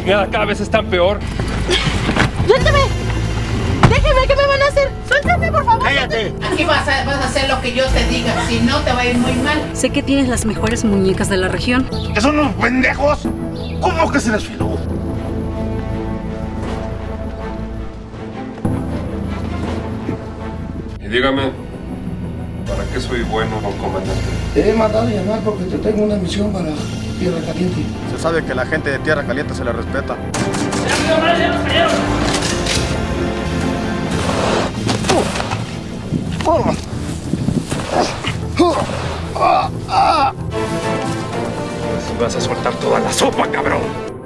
chingada, cada vez están peor. ¡Suéltame! ¡Déjeme! ¿Qué me van a hacer? ¡Suéltame, por favor! ¡Cállate! Aquí vas a hacer lo que yo te diga, si no te va a ir muy mal. Sé que tienes las mejores muñecas de la región. ¿Que son unos pendejos? ¿Cómo que se les filó? Y dígame, ¿para qué soy bueno, comandante? Te he mandado a llamar porque te tengo una misión para Tierra Caliente. Se sabe que la gente de Tierra Caliente se le respeta. Si vas a soltar toda la sopa, cabrón.